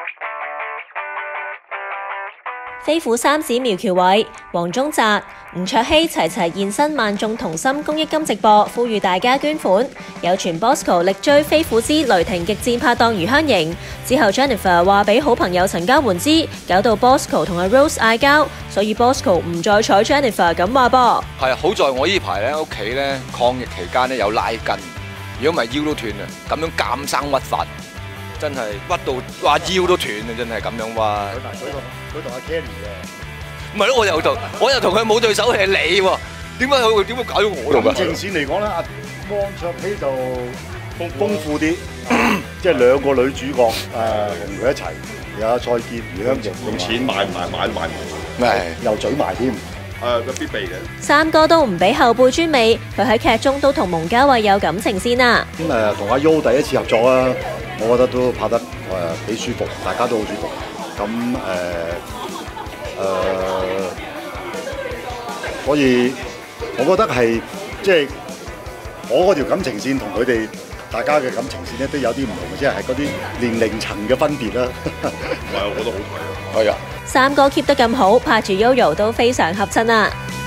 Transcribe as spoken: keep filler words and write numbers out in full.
飛虎三子苗僑偉、黃宗澤、吳卓羲齊齊現身萬眾同心公益金直播，呼籲大家捐款。有傳 Bosco 力追飛虎之雷霆極戰拍檔余香凝，之後 Jennifer 話俾好朋友陳嘉媛知，搞到 Bosco 同阿 Rose 嗌交，所以 Bosco 唔再睬 Jennifer 咁話噃。 係啊，好在我呢排咧屋企咧抗疫期間咧有拉筋，如果唔係腰都斷啊！咁樣監生屈法，真係屈到話腰都斷啊！真係咁樣屈。 佢同佢同佢同阿 Kelly 嘅。 唔係咯，我又同我又同佢冇對手係你喎，點解佢會點會搞到我度㗎？ 感情線嚟講咧，阿汪卓羲就豐富啲，即係兩個女主角誒同佢一齊，有阿蔡潔、余香凝，用錢買唔買買都買唔到，係又嘴埋添，誒個必備嘅。 三哥都唔俾後輩專美，佢喺劇中都同蒙嘉慧有感情線啊。 咁誒同阿 U 第一次合作啊，我覺得都拍得誒幾舒服，大家都好舒服。咁誒。誒、呃，所以我覺得係即係我嗰條感情線同佢哋大家嘅感情線咧都有啲唔同嘅，即係係嗰啲年齡層嘅分別啦。唔係，我覺得好睇啊。係啊。 三哥 keep 得咁好，拍住 Yoyo 都非常合襯啊。